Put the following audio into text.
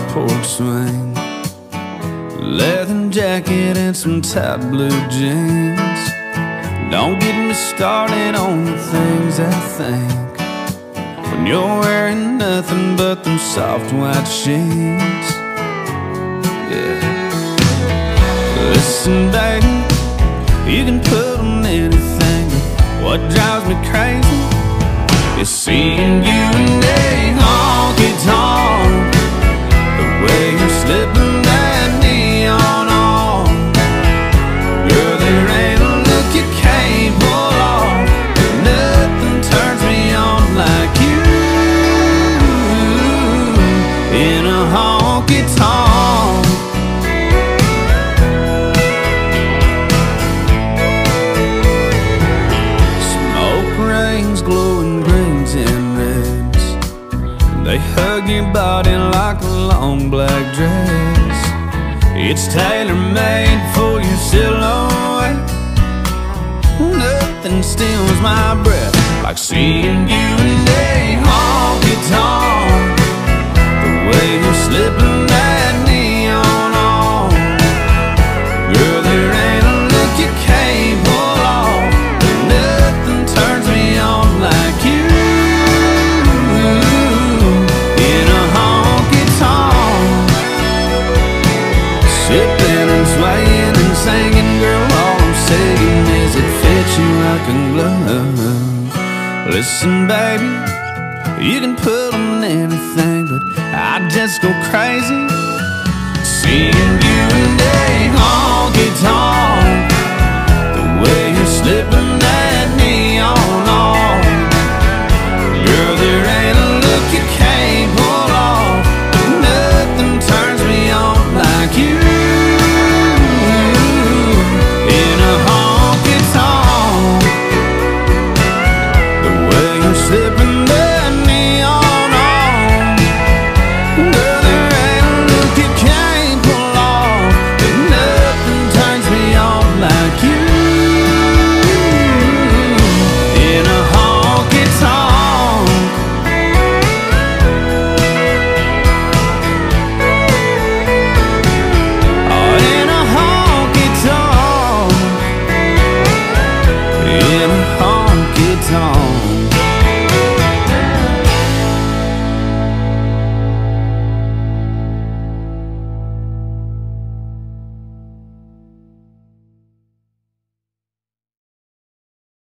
porch swing, leather jacket and some tight blue jeans. Don't get me started on the things I think when you're wearing nothing but them soft white sheets. Yeah. Listen, baby, you can put on anything, but what drives me crazy is seeing you in a honky tonk. The way you're slipping that neon on, girl, there ain't a look you can't pull off. Nothing turns me on like you in a honky tonk. Smoke rings, glowing greens and reds, they hug your body like a long black dress. It's tailor-made for your silhouette. Nothing steals my breath like seeing you in a honky tonk. The way you're slipping that neon on, girl, there ain't a look you can't pull off. Nothing turns me on like you in a honky tonk. Sipping and swaying and singing, girl, all I'm saying is it fits you like a glove. Listen, baby, you can put on anything, but I just go crazy seeing you in a honky tonk.